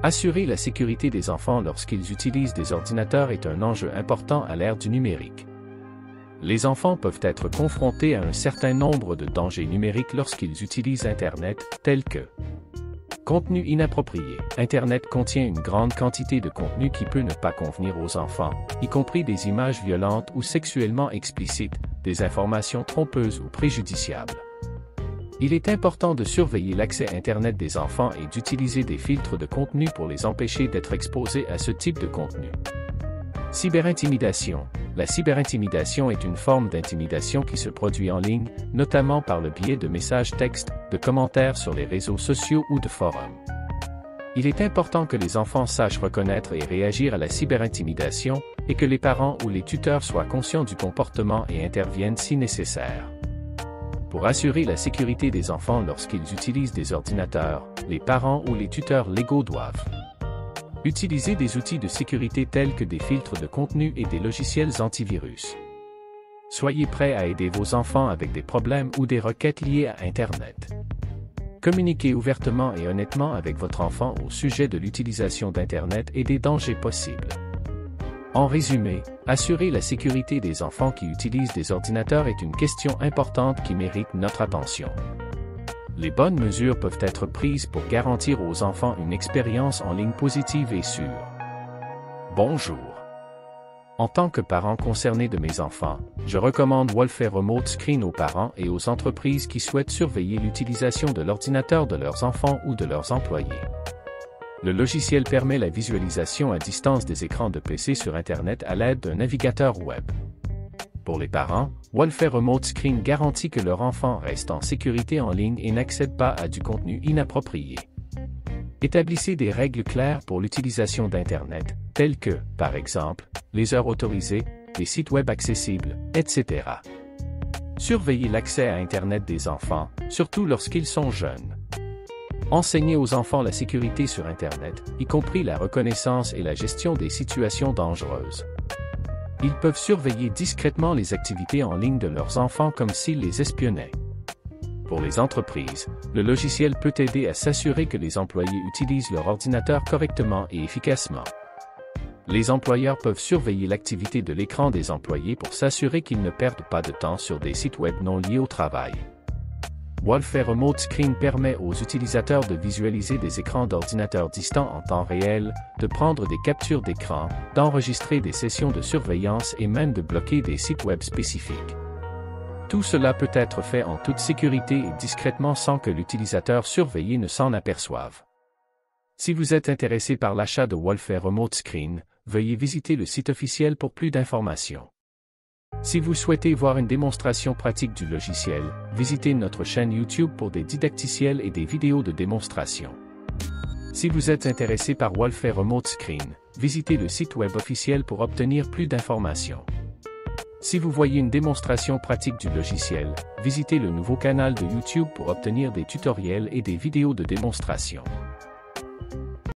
Assurer la sécurité des enfants lorsqu'ils utilisent des ordinateurs est un enjeu important à l'ère du numérique. Les enfants peuvent être confrontés à un certain nombre de dangers numériques lorsqu'ils utilisent Internet, tels que contenu inapproprié. Internet contient une grande quantité de contenu qui peut ne pas convenir aux enfants, y compris des images violentes ou sexuellement explicites, des informations trompeuses ou préjudiciables. Il est important de surveiller l'accès Internet des enfants et d'utiliser des filtres de contenu pour les empêcher d'être exposés à ce type de contenu. Cyberintimidation. La cyberintimidation est une forme d'intimidation qui se produit en ligne, notamment par le biais de messages textes, de commentaires sur les réseaux sociaux ou de forums. Il est important que les enfants sachent reconnaître et réagir à la cyberintimidation, et que les parents ou les tuteurs soient conscients du comportement et interviennent si nécessaire. Pour assurer la sécurité des enfants lorsqu'ils utilisent des ordinateurs, les parents ou les tuteurs légaux doivent utiliser des outils de sécurité tels que des filtres de contenu et des logiciels antivirus. Soyez prêts à aider vos enfants avec des problèmes ou des requêtes liées à Internet. Communiquez ouvertement et honnêtement avec votre enfant au sujet de l'utilisation d'Internet et des dangers possibles. En résumé, assurer la sécurité des enfants qui utilisent des ordinateurs est une question importante qui mérite notre attention. Les bonnes mesures peuvent être prises pour garantir aux enfants une expérience en ligne positive et sûre. Bonjour. En tant que parent concerné de mes enfants, je recommande Wolfey Remote Screen aux parents et aux entreprises qui souhaitent surveiller l'utilisation de l'ordinateur de leurs enfants ou de leurs employés. Le logiciel permet la visualisation à distance des écrans de PC sur Internet à l'aide d'un navigateur web. Pour les parents, Wolfey Remote Screen garantit que leur enfant reste en sécurité en ligne et n'accède pas à du contenu inapproprié. Établissez des règles claires pour l'utilisation d'Internet, telles que, par exemple, les heures autorisées, les sites web accessibles, etc. Surveillez l'accès à Internet des enfants, surtout lorsqu'ils sont jeunes. Enseignez aux enfants la sécurité sur Internet, y compris la reconnaissance et la gestion des situations dangereuses. Ils peuvent surveiller discrètement les activités en ligne de leurs enfants comme s'ils les espionnaient. Pour les entreprises, le logiciel peut aider à s'assurer que les employés utilisent leur ordinateur correctement et efficacement. Les employeurs peuvent surveiller l'activité de l'écran des employés pour s'assurer qu'ils ne perdent pas de temps sur des sites web non liés au travail. Wolfey Remote Screen permet aux utilisateurs de visualiser des écrans d'ordinateurs distants en temps réel, de prendre des captures d'écran, d'enregistrer des sessions de surveillance et même de bloquer des sites web spécifiques. Tout cela peut être fait en toute sécurité et discrètement sans que l'utilisateur surveillé ne s'en aperçoive. Si vous êtes intéressé par l'achat de Wolfey Remote Screen, veuillez visiter le site officiel pour plus d'informations. Si vous souhaitez voir une démonstration pratique du logiciel, visitez notre chaîne YouTube pour des didacticiels et des vidéos de démonstration. Si vous êtes intéressé par Wolfey Remote Screen, visitez le site web officiel pour obtenir plus d'informations. Si vous voyez une démonstration pratique du logiciel, visitez le nouveau canal de YouTube pour obtenir des tutoriels et des vidéos de démonstration.